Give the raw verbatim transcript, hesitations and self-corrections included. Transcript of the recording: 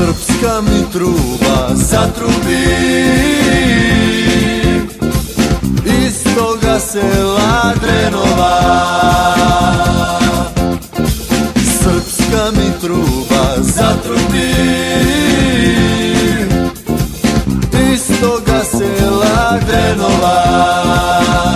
srpska mi truba zatrubi, iz toga sela Drenova. Srpska mi truba zatrubi, iz toga sela Drenova.